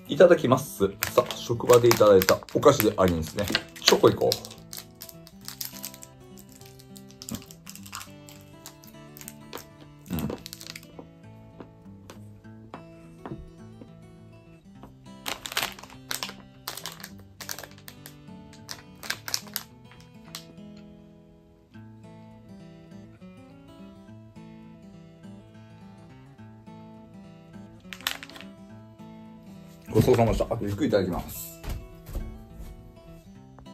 いただきます。さあ、職場でいただいたお菓子でありんですね。チョコいこう。ごちそうさまでした。ゆっくりいただきます。